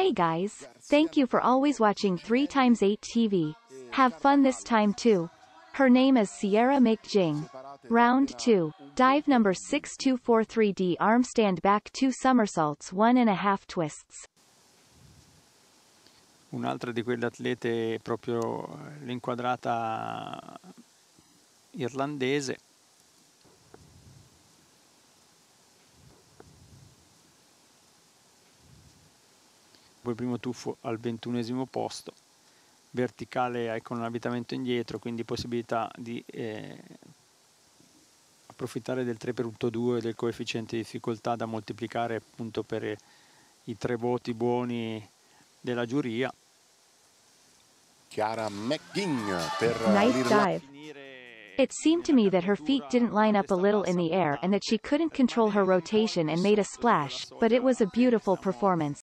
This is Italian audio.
Hey guys, thank you for always watching 3x8 TV. Have fun this time too. Her name is Ciara Ging. Round 2. Dive number 6243D arm stand back 2 somersaults 1.5 twists. Un'altra di quelle atlete, proprio l'inquadrata irlandese. Il primo tuffo al 21esimo posto, verticale con un avvitamento indietro, quindi possibilità di approfittare del 3x2 del coefficiente di difficoltà da moltiplicare appunto per i 3 voti buoni della giuria. Ciara Ging per nice dive. It seemed to me that her feet didn't line up a little in the air and that she couldn't control her rotation and made a splash, but it was a beautiful performance.